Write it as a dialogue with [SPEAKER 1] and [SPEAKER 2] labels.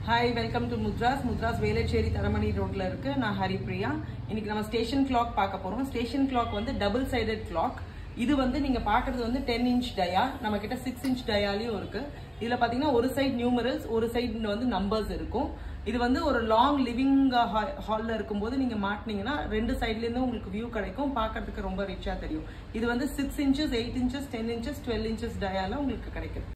[SPEAKER 1] Hi, welcome to Mudras. Mudras Velachery Tharamani Road la irukku. Na Haripriya. இன்னைக்கு நம்ம station clock பார்க்க போறோம். Station clock வந்து double sided clock. இது வந்து நீங்க பார்க்கிறது வந்து 10 inch டயா. நம்ம கிட்ட 6 inch டயாலியும் இருக்கு. இதுல பாத்தீங்கன்னா ஒரு சைடு நியூமரல்ஸ், ஒரு சைடு வந்து நம்பர்ஸ் இருக்கும். இது வந்து ஒரு லாங் லிவிங் ஹால்ல இருக்கும்போது நீங்க மாட்டினீங்கன்னா ரெண்டு சைடுல இருந்து உங்களுக்கு வியூ கிடைக்கும். பார்க்கிறதுக்கு ரொம்ப ரிச்சா தெரியும். இது வந்து 6 inches, 8 inches, 10 inches, 12 inches டயால உங்களுக்கு கிடைக்கும்.